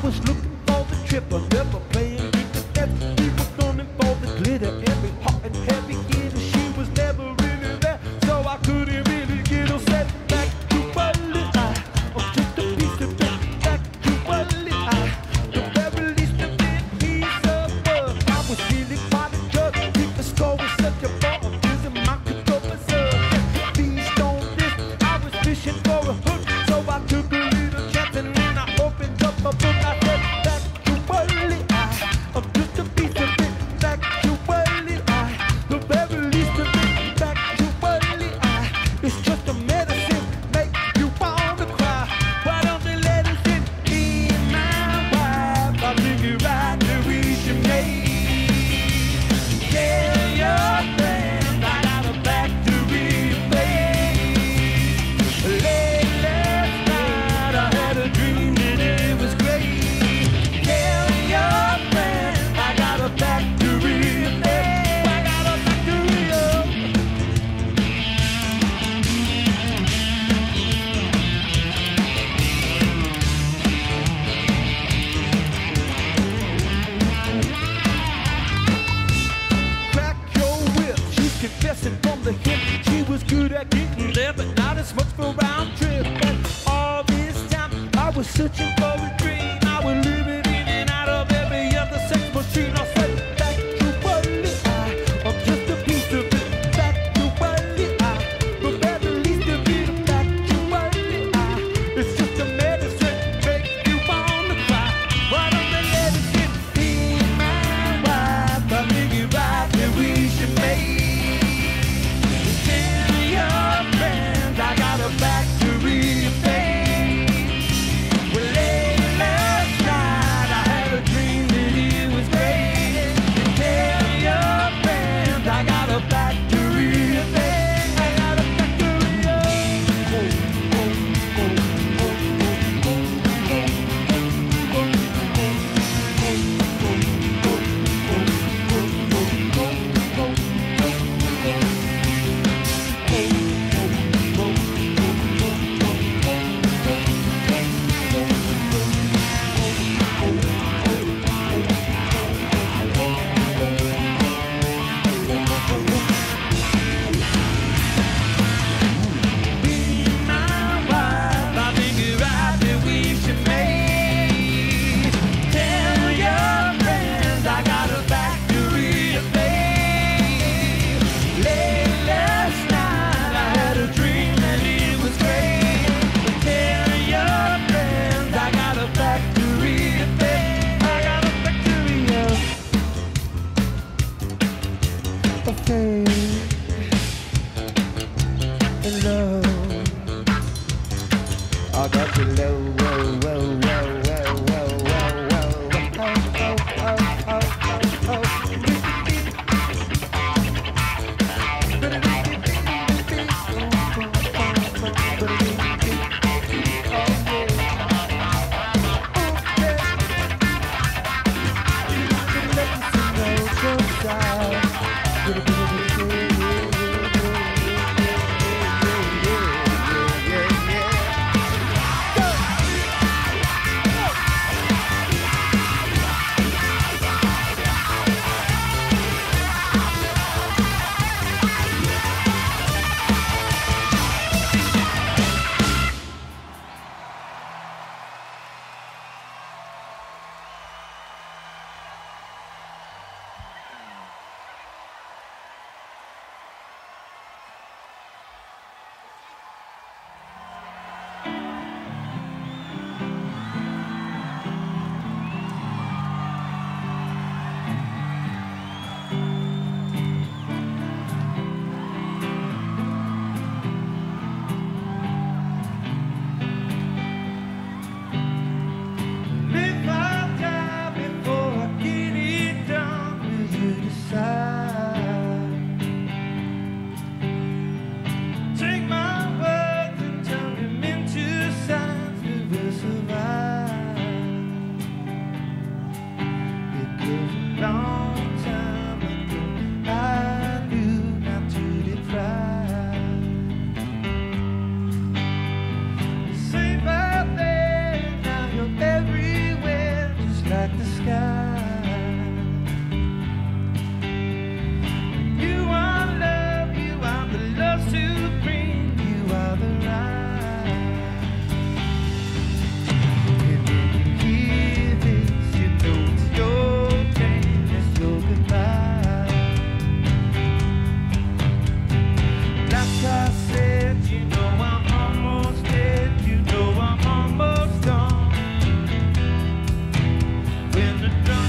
was looking for the triple, never playing with the F. He was gunning for the glitter, every hot and heavy gear. She was never really there, so I couldn't really get her set back to Wally. I'm just a piece of it, back to Wally. The very least a bit piece of bug. I was feeling quite a judge. Keep the score was such a ball. Using my control myself. Feast on this, I was fishing for a hook, so I took a little chance and then I opened up a book. I said back to Wally. I'm just a piece of it, back to Wally. The very least of it, back to Wally. It's just a medicine, make you wanna cry. Why don't they let us in? Me and my wife, I think you're right that we should make. Tell your friends I got a factory face. Late last night I had a dream that it was great. Tell your friends I got a factory face. I got a factory up. Crack your whip, she's confessing from the hip. She was good at getting there, but not as much for round trip. And all this time I was searching for a dream. I was living in and out of every other sex machine. I said back to Wally. I'm just a piece of it, back to Wally. The very least of it, back to Wally. It's just a medicine, make you wanna cry. Why don't they let us in? Me and my wife, I think you're right that we should make. Tell your friends I got a factory face. Well, lately sky. You are love, you are the love supreme, you are the light. And when you hear this, you know it's your day, it's your goodbye. Like I said, you know I'm almost dead, you know I'm almost gone. When the drum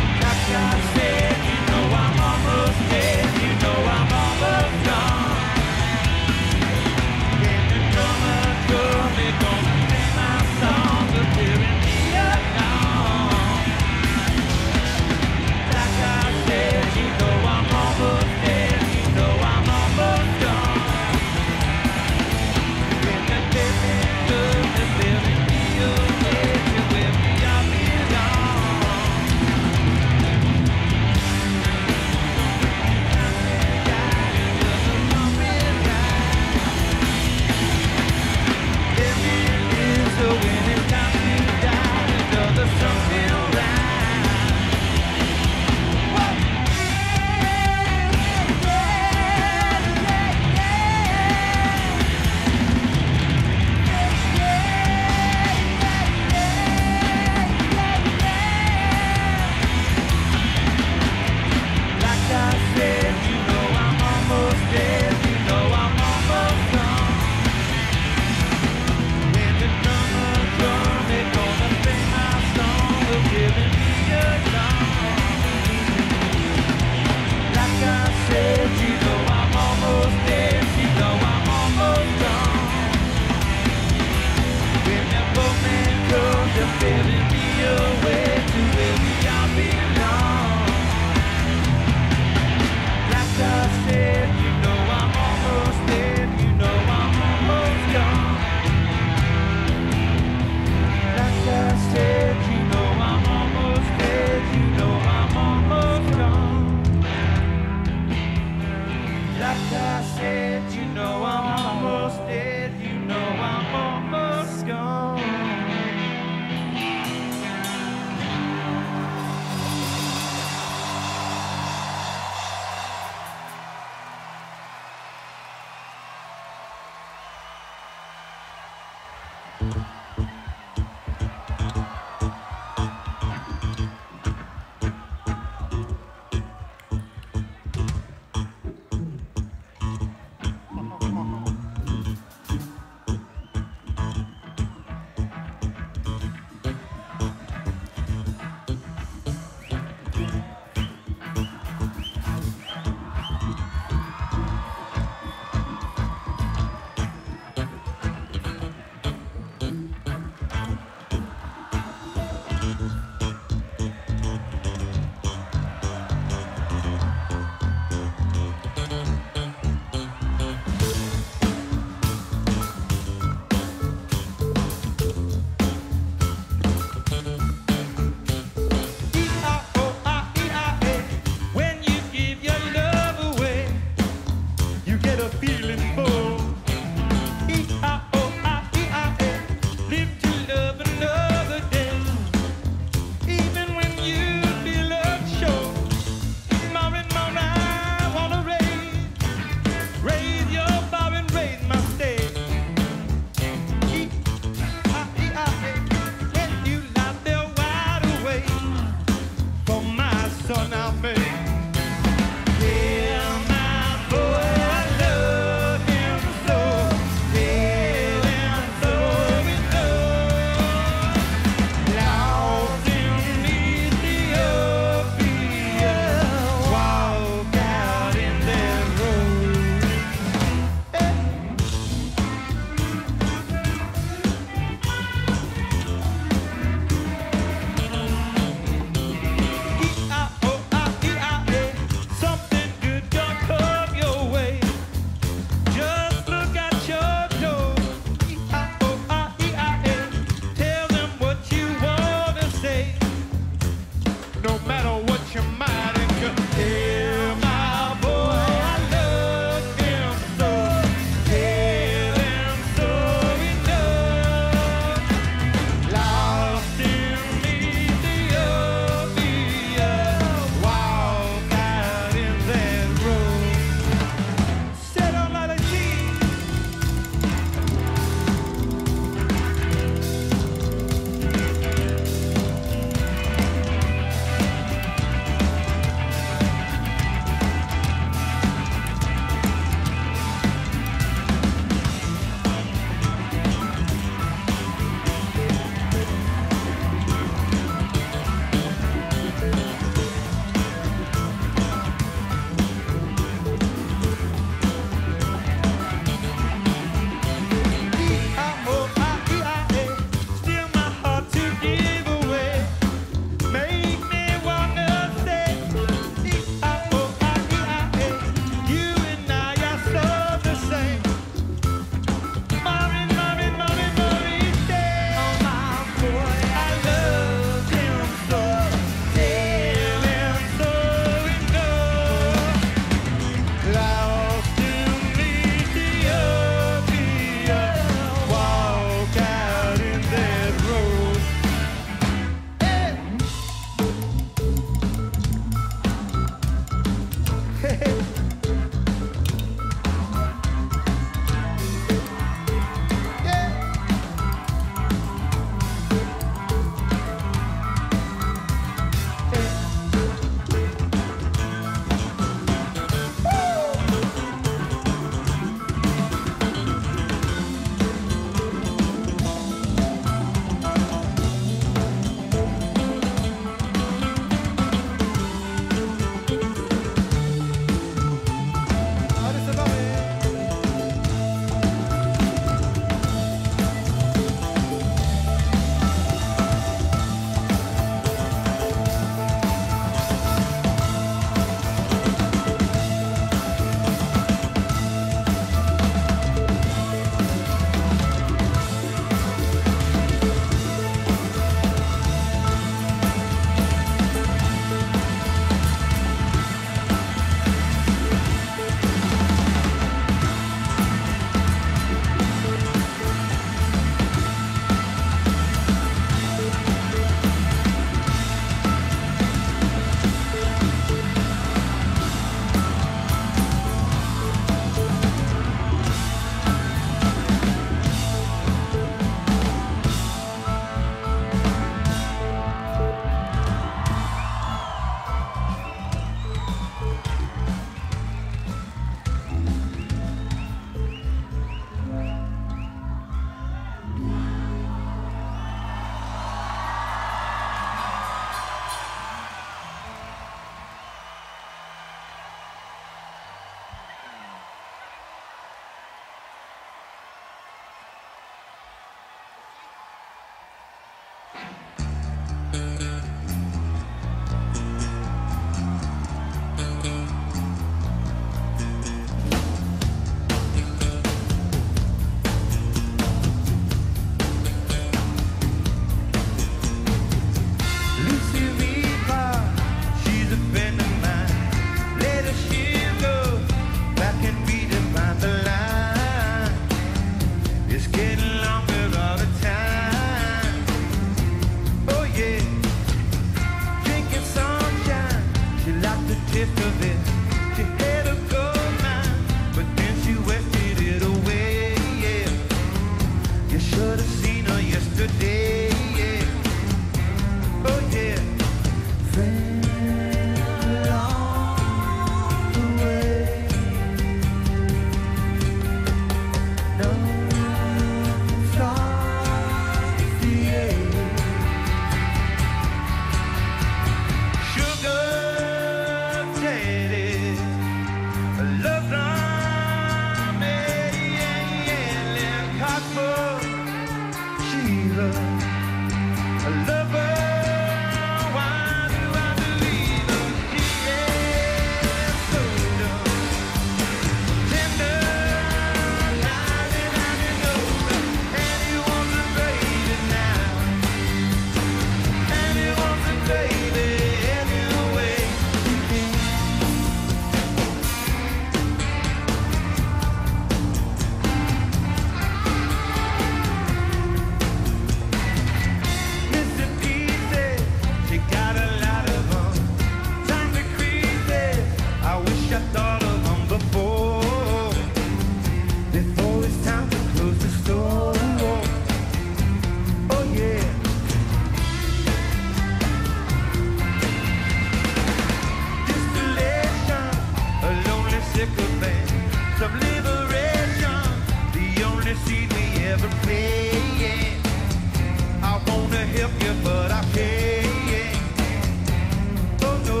help you, but I can't. Oh no.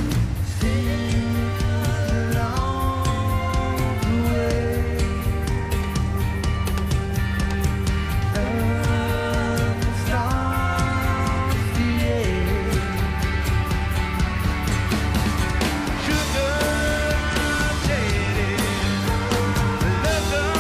Still along the way. Love starts the air. Sugar daddy, lover,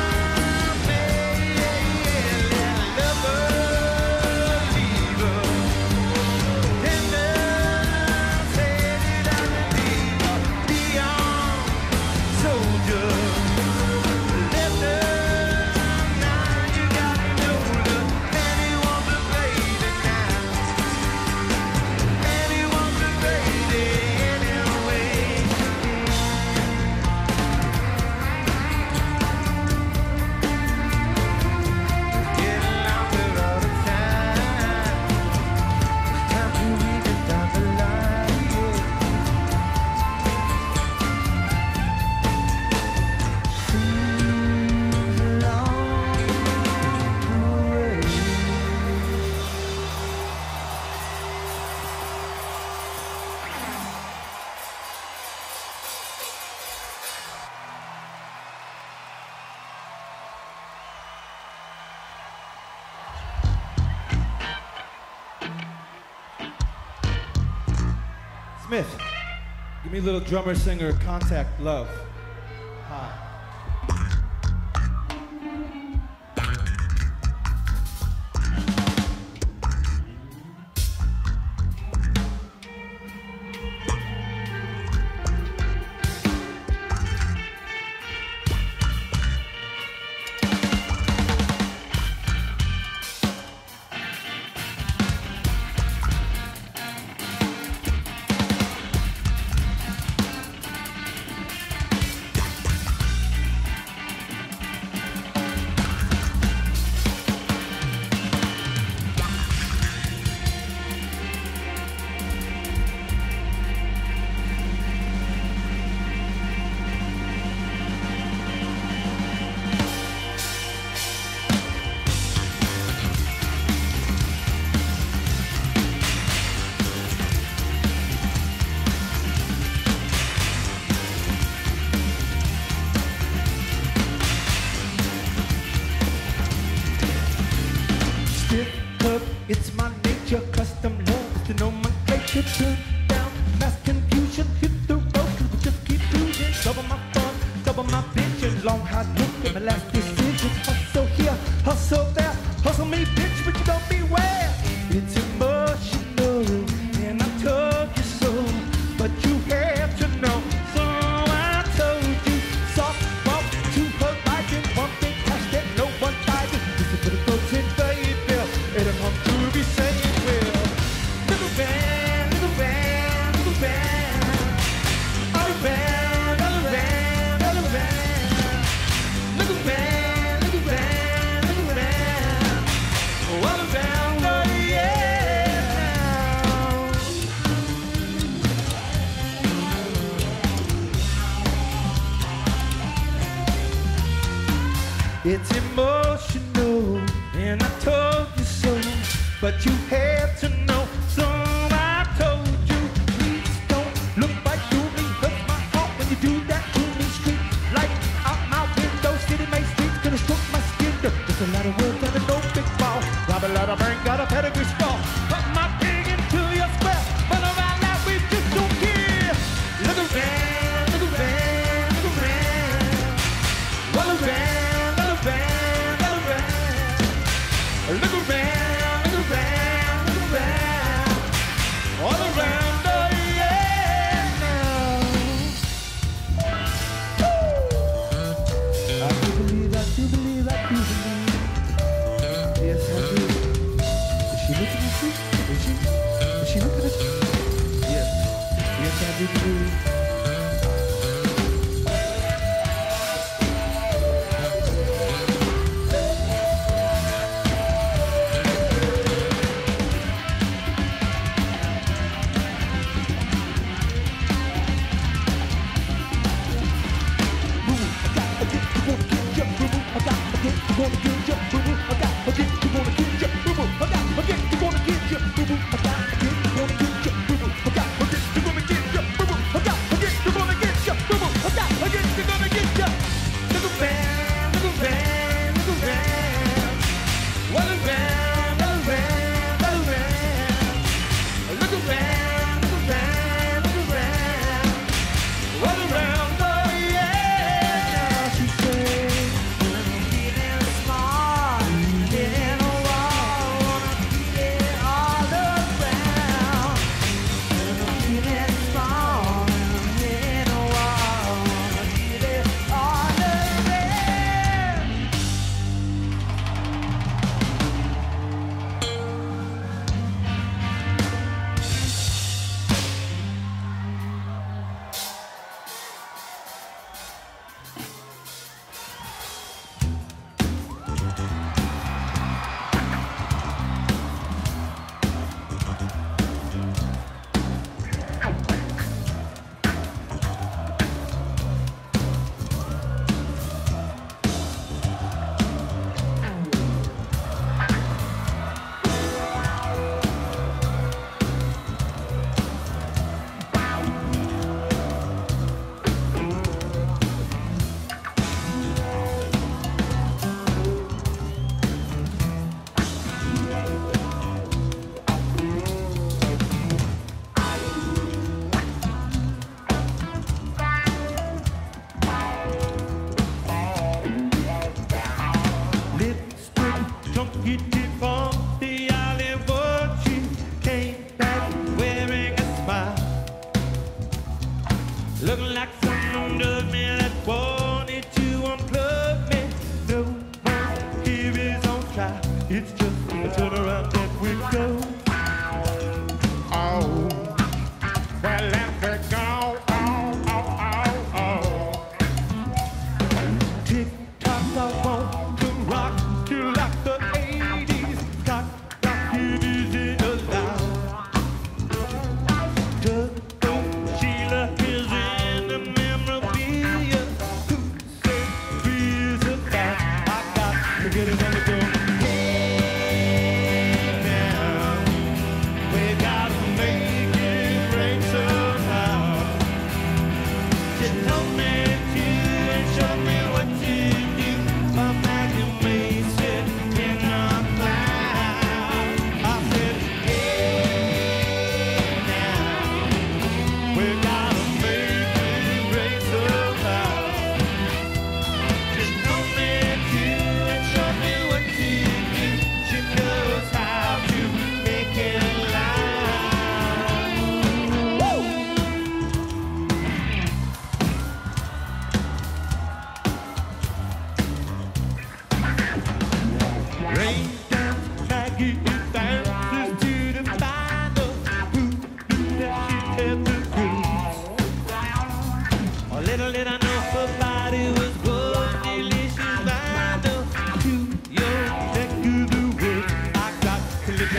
Smith, give me a little drummer singer contact love. Hi. It's my nature, custom laws, the nomenclature, turn down, mass confusion, hit the road, cause we just keep cruising, double my fun, double my vision, long hard look at my last decision, hustle here, hustle there, hustle me bitch, but you don't beware, it's emotional, and I told you so, but you have to know, so I told you, soft walk to her life, and one thing cash that no one buys it, this is for the folks in Fayetteville, it'll come to be saying, well, little band, little band, little band, all around, all around, all around, little band, little band, little band, all around, oh yeah. It's emotional, and I told you so, but you have to know, so I told you, please don't look right through me, hurt my heart when you do that to me, street light out my window, city made streets gonna stroke my skin, there's a lot of work and a no big ball, rob a lot of bank, got a pedigree scar, put my pig into your square, but around that we just don't care, look around, look around, look around, all around. Look around, look around, look around, all around, oh yeah, now. I do believe, I do believe, I do believe. Yes, I do. Is she looking at me?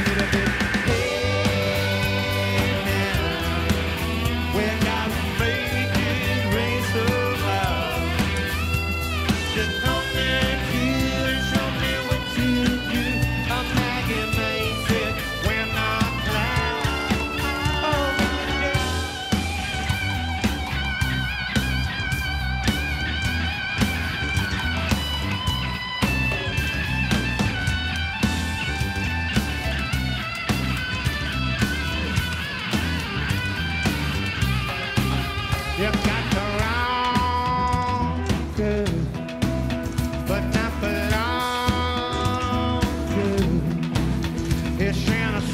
little bit. Hey, now, when I make it rain so loud, just come and here and show me what to do. A Maggie makes it when I'm loud. Oh, yeah. You got the wrong girl, but not the long girl. It's in a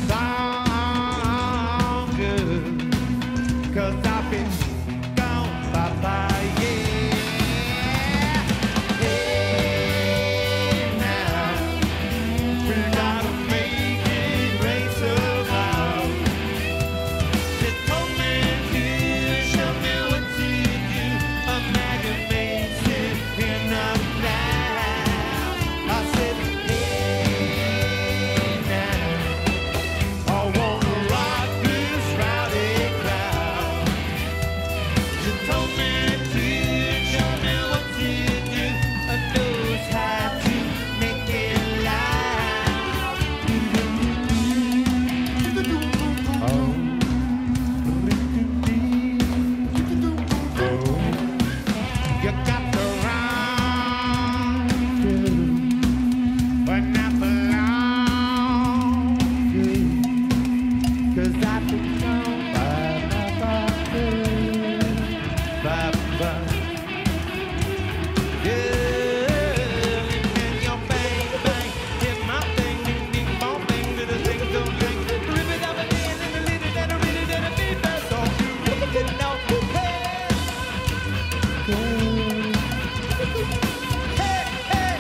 song girl, 'cause I've been gone bye-bye, yeah. Hey, now, we gotta make it rain so loud. Just come and here, show me what to do. A Maggie makes it in a loud. I said, hey, now, I wanna rock this rowdy crowd. Just told me to show me what to do. I knows how to make it loud. You got the wrong girl, but not the long girl, 'cause I've been gone bye-bye. Yeah, and your bang, bang, hit my thing, ding, ding, bong, bang, to the thing, don't drink. Rip it up again, and a little, and a really, and a big that's all you really get now. Hey, hey,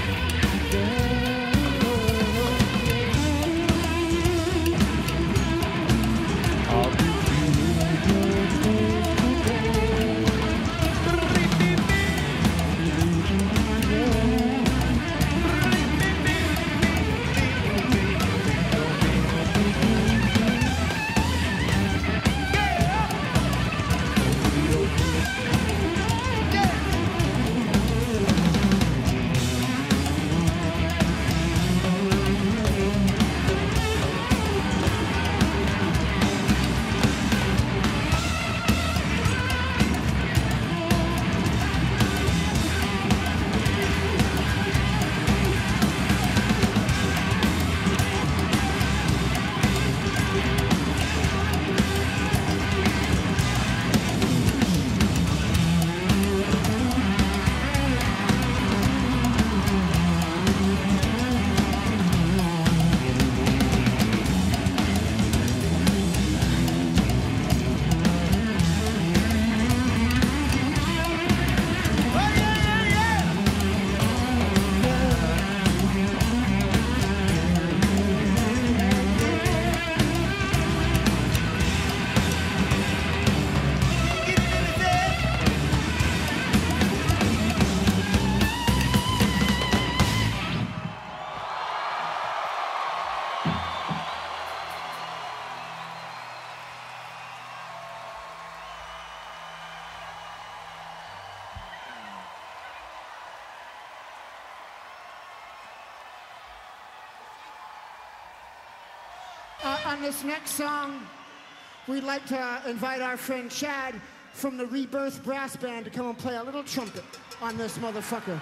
On this next song, we'd like to invite our friend Chad from the Rebirth brass band to come and play a little trumpet on this motherfucker.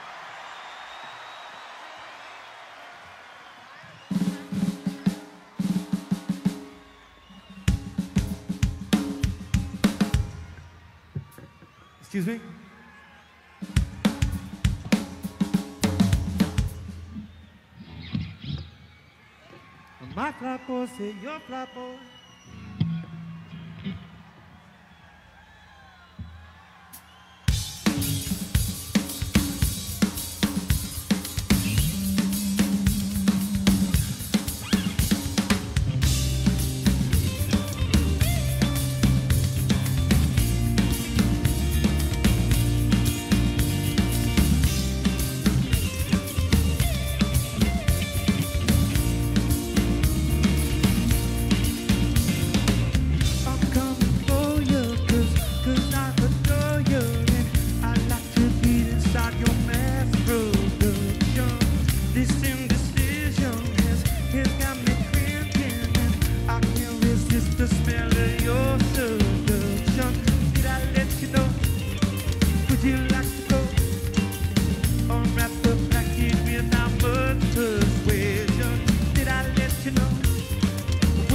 Excuse me? My flatboy say your flatboy.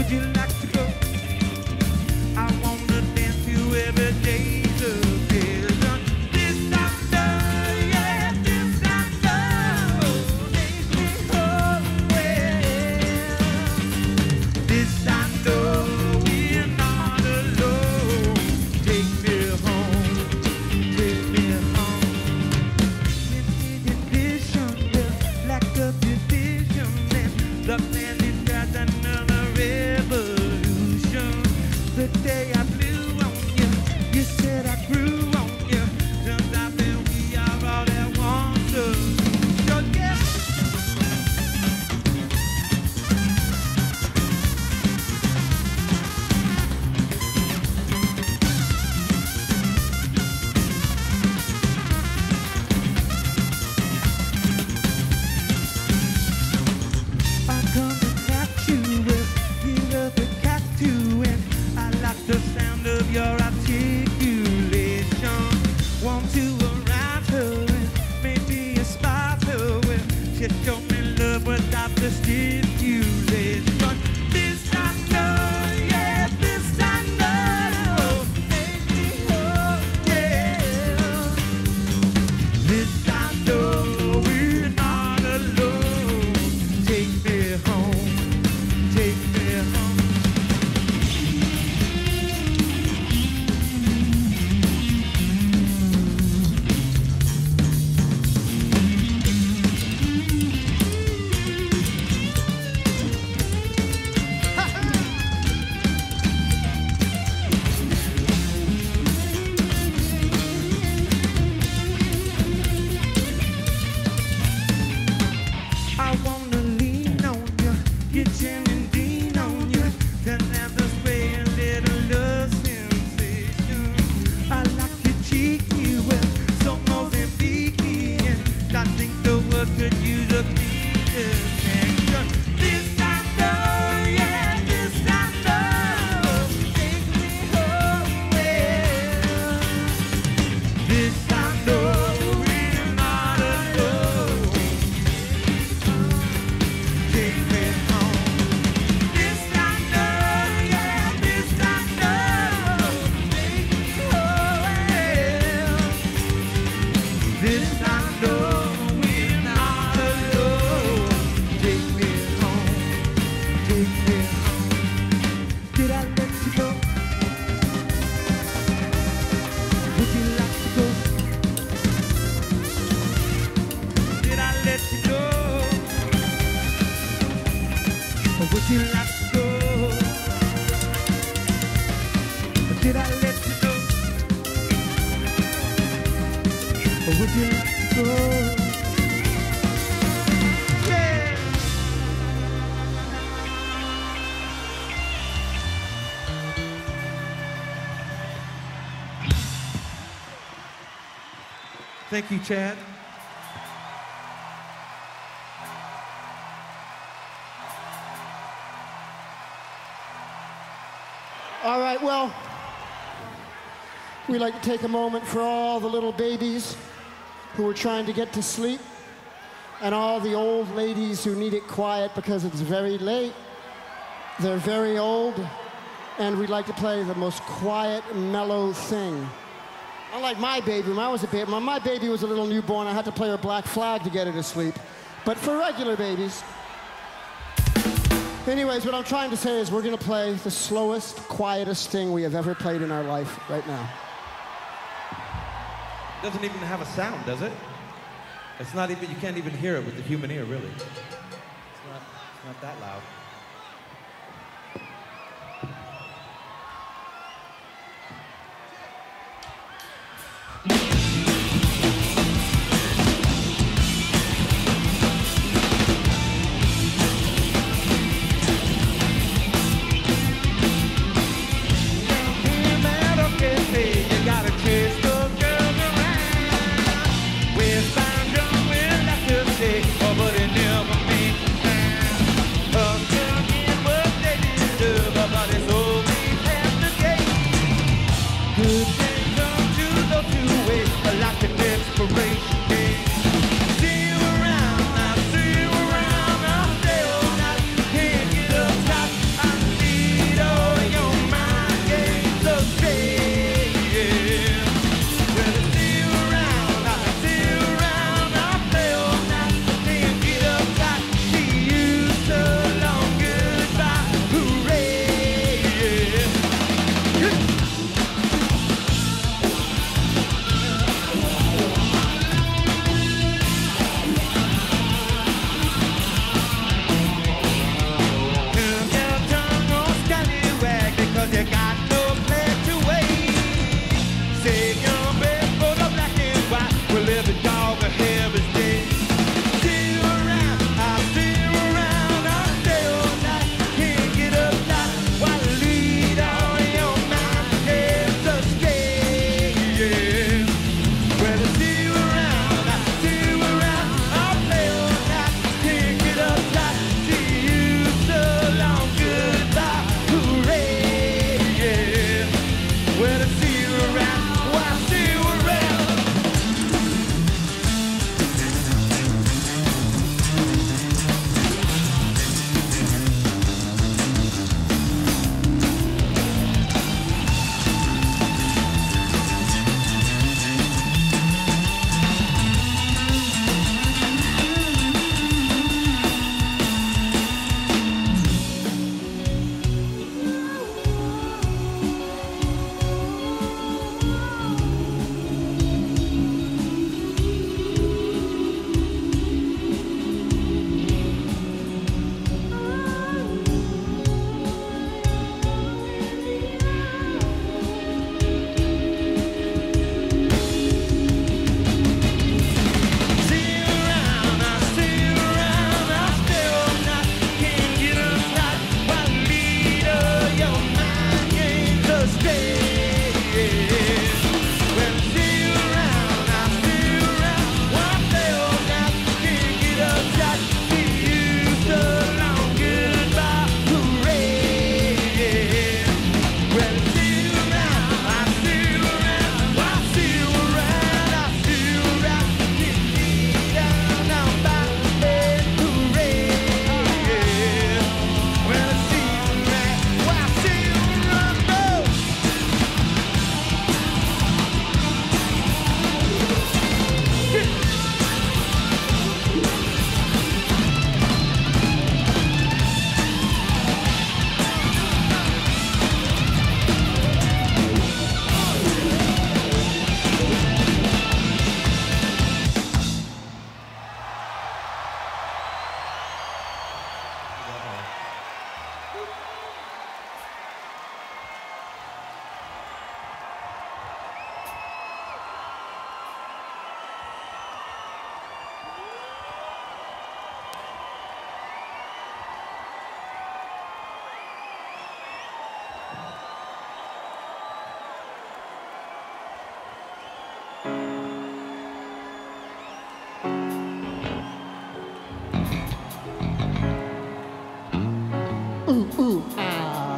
Would you like to go? I wanna dance you every day to vision. This I know, yeah, this I know. Take me home, well. This I know, we're not alone. Take me home, take me home. It's division, just like a division, and the man is got another revolution. The day I blew on you, you said I grew on you. Turns out that we are all that want to. So yeah. I come to catch you with, give up and catch you in. I like the sound of your articulation. Want to arouse her and maybe inspire her with. She show me love without the stipulation. This I know, yeah, this I know. Make me whole, yeah. This I know, we're not alone. Take me home, take me home. I wanna lean on you, get Jim and Dean on you, then have the spray a little love sensation. I like to cheek you with some Mozambique, and I think the world could use a clean connection. This I know, yeah, this I know. Take me home, well. This I know, we're not alone. Take me home. This I know, yeah, this I know. Take me home, well. This I know, we're not alone. Take me home, take me home. Did I let you go? Would you like to go? Did I let you go? Or would you like to go? Or did I let you go? Or would you like to go? Yeah. Thank you, Chad. All right, well, we like to take a moment for all the little babies who are trying to get to sleep, and all the old ladies who need it quiet because it's very late. They're very old, and we'd like to play the most quiet, mellow thing. Unlike my baby, when I was a baby, when my baby was a little newborn, I had to play her Black Flag to get her to sleep. But for regular babies. Anyways, what I'm trying to say is we're gonna play the slowest, quietest thing we have ever played in our life right now. Doesn't even have a sound, does it? It's not even, you can't even hear it with the human ear, really. It's not that loud. But it never makes a sound. ooh, ah.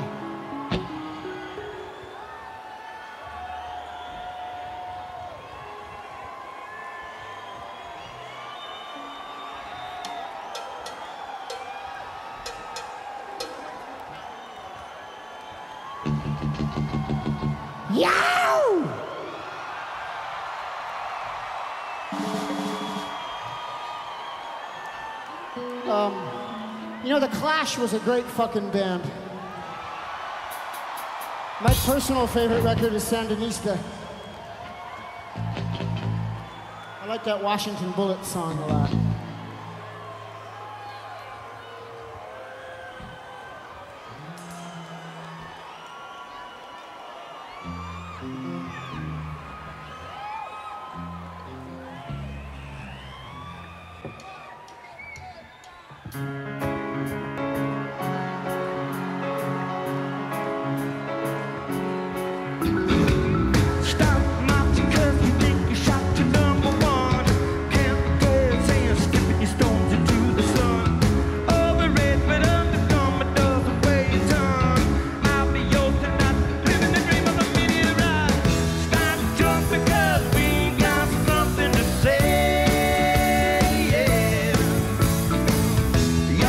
Yow! You know, The Clash was a great fucking band. My personal favorite record is Sandinista. I like that Washington Bullet song a lot. Yeah.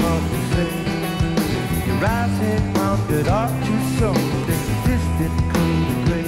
hard to say. Your eyes had wandered off to something distant, cold and gray.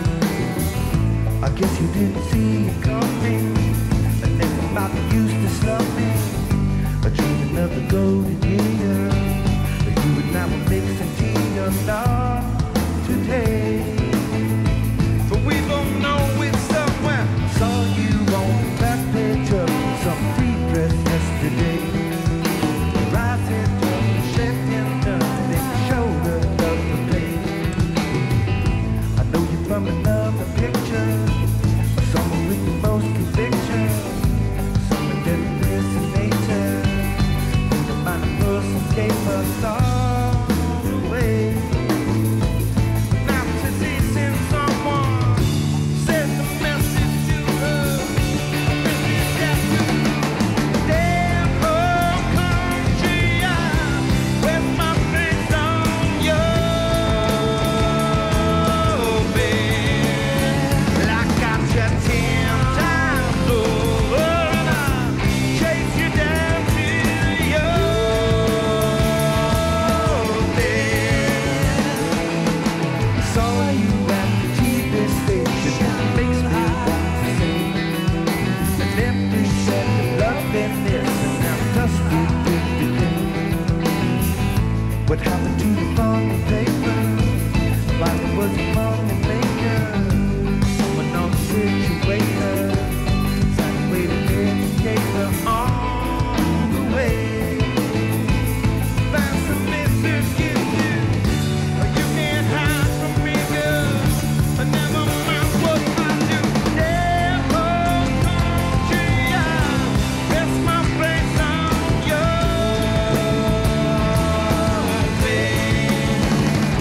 I guess you didn't see it coming, and then the mouth used to slump me. A dreaming of the golden year, you and I were mixing tea or not today. But we both know it's somewhere. Saw you on the back page of some free press yesterday. Rising from the shaking nothing, the shoulder of the page. I know you from another picture, someone with the most conviction, someone that impersonator. The mind of person gave us all away. Now to see send someone send a message to her, a message that damn home country, I with my face on your bed. Like I got 10 times over, and I chase you down to your bed. Saw you at the TV station, makes me want to say an empty set of loveliness, and I'm dusty with decay. What happened to the funny paper? Why it was a money maker? Someone on the refrigerator, some way to educate her on the way. That's a message you do. You can't hide from me, girl. Never mind what I do. Damn home country, I rest my face on your bed.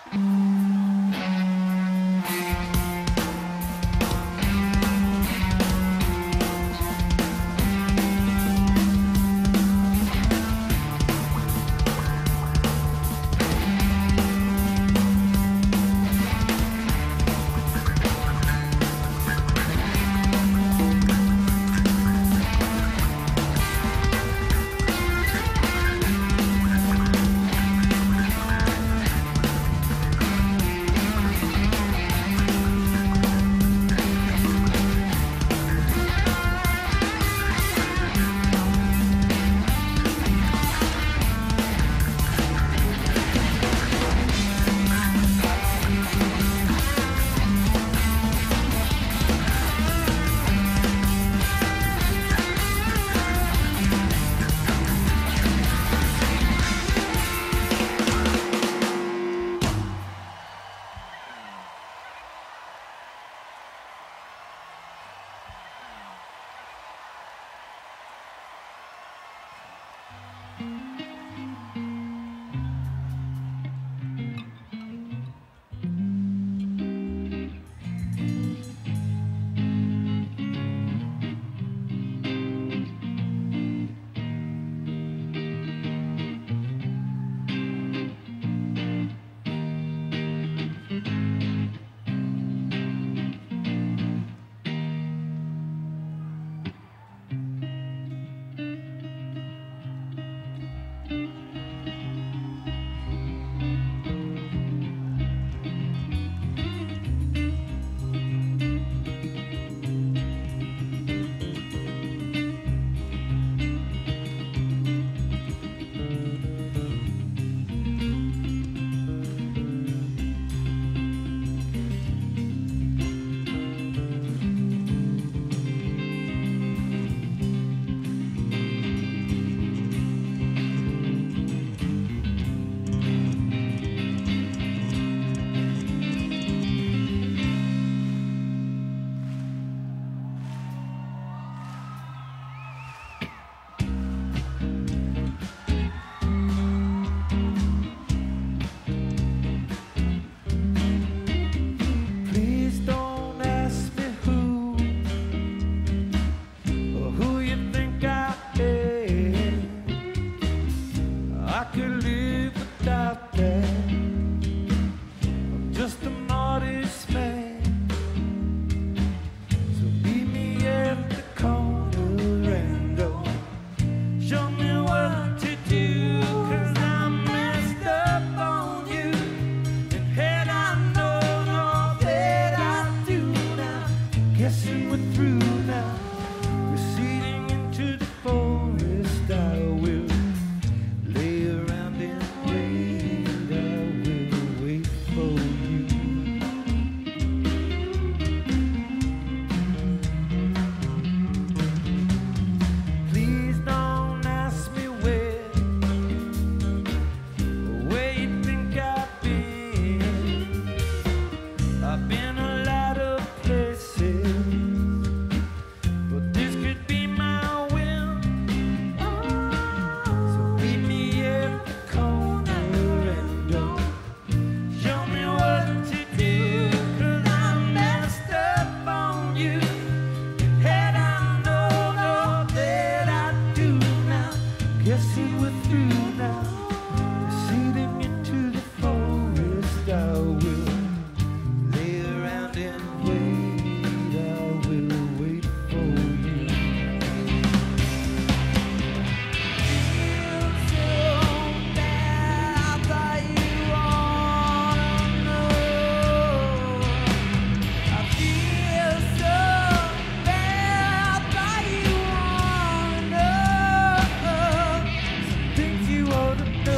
Things you ought to know.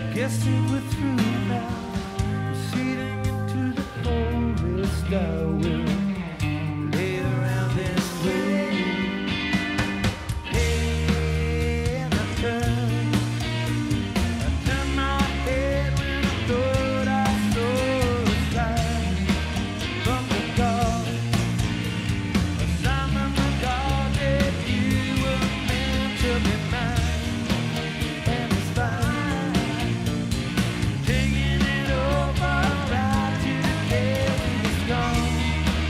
guess it we're through now. Proceeding into the forest, I will lay around and wait. Hey, and I turn my head when I thought I saw a sign from the God, a sign from the God that you were meant to be mine, and it's fine. Taking it over right to the day when it's gone.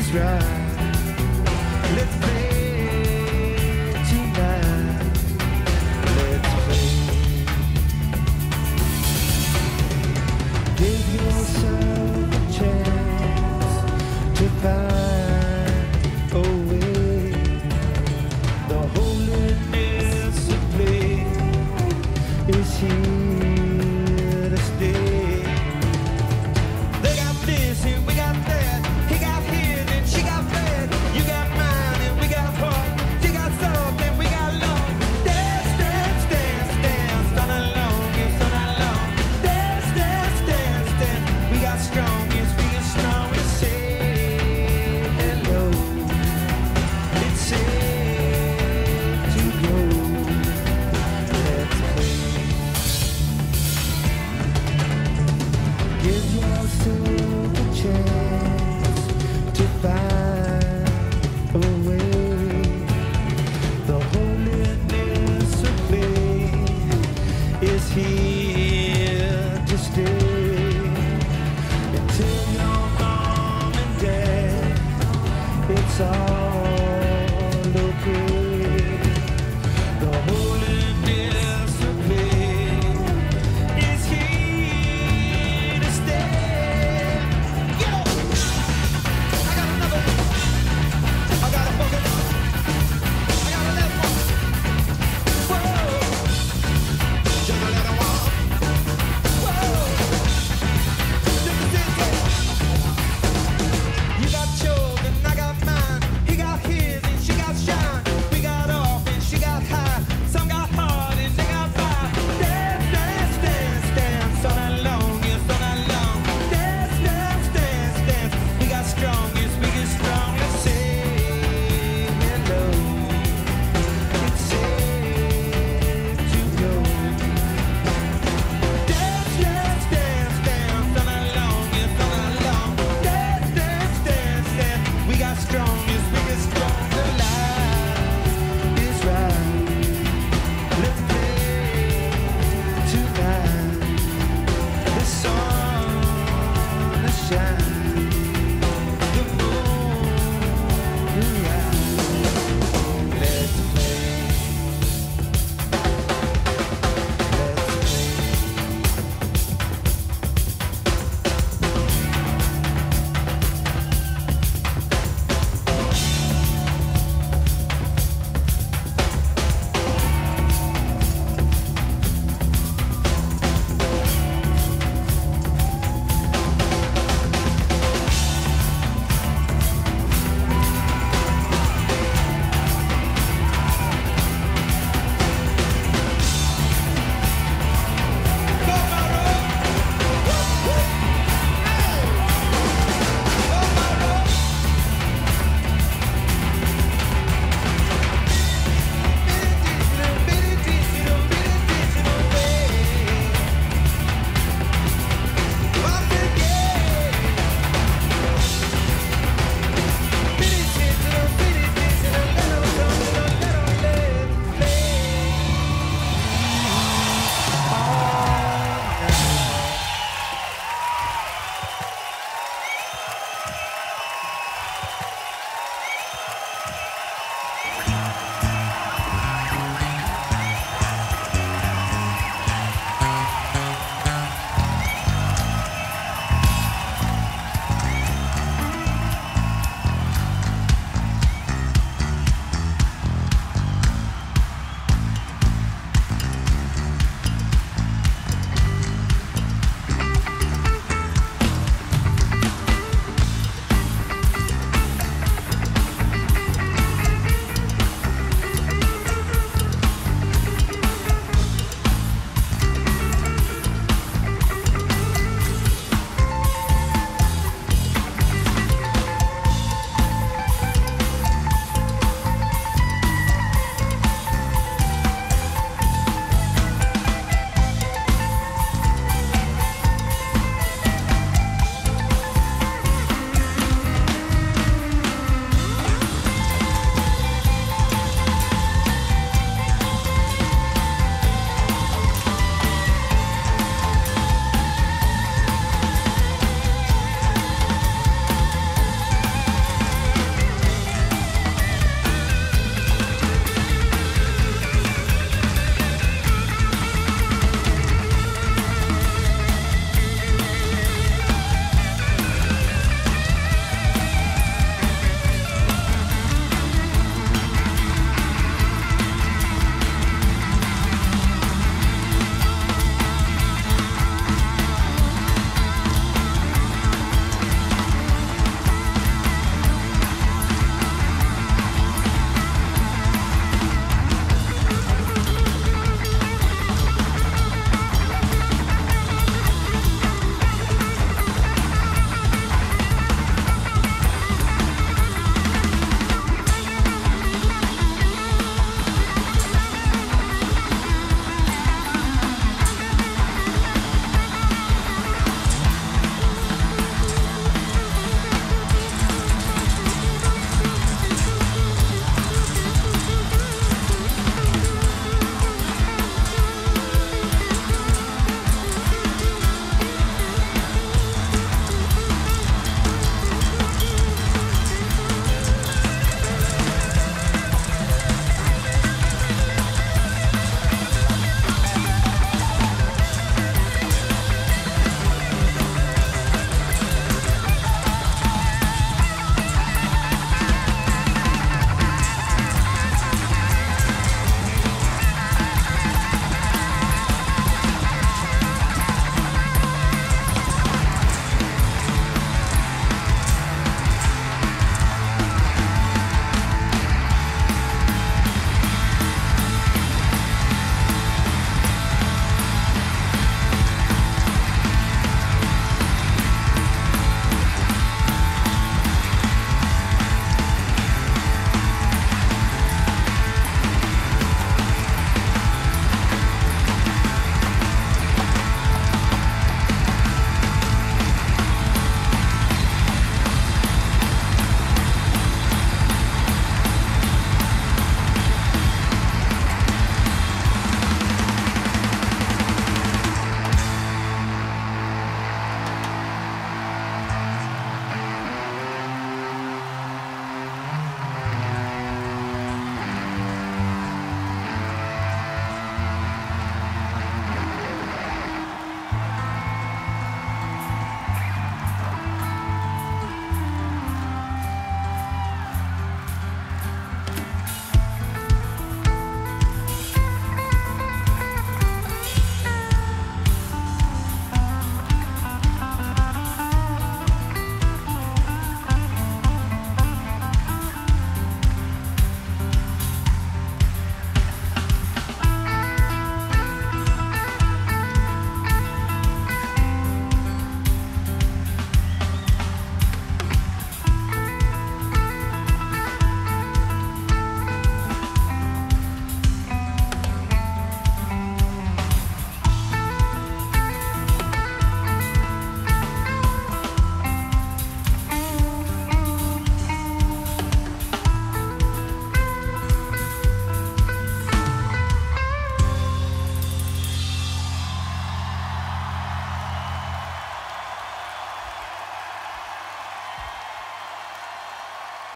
That's right. Let's play tonight. Let's play. Give yourself a chance to find a way. The holiness of play is here to stay. They got this and we got that. He got his and she got bad. You got mine and we got heart. You got soft and we got love. Dance, dance, dance, dance. All along, it's all along. Dance, dance, dance, dance. We got strong, yes, we are strong. We say hello. It's safe to go. Let's play. Give yourself a chance to find a way. The holiness of play is here to stay. Until your mom and dad, it's all okay. The holiness of play is here to stay. Yo! I got another one. I got a bucket. I got a left one. Whoa! Just a little one. Whoa! You got yours and I got mine. He got his and she got shine. We got off and she got high. Some got hard and they got by. Dance, dance, dance, dance. All night long, yes, all night long. Dance, dance, dance, dance. We got strong.